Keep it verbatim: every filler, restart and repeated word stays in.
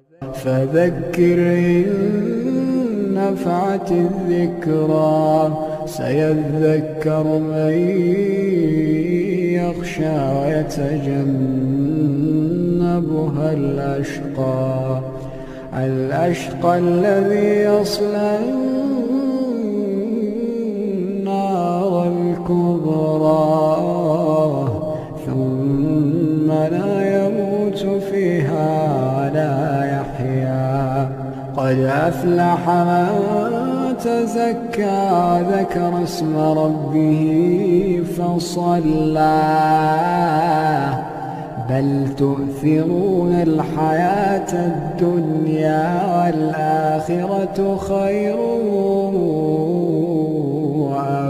فذكر إن نفعت الذكرى سيذكر من يخشى ويتجنبها الأشقى الأشقى الذي يصلى النار الكبرى ثم لا يموت فيها ولا يحيا. قد أفلح من تزكى ذكر اسم ربه فصلى بل تؤثرون الحياة الدنيا والآخرة خير وأبقى.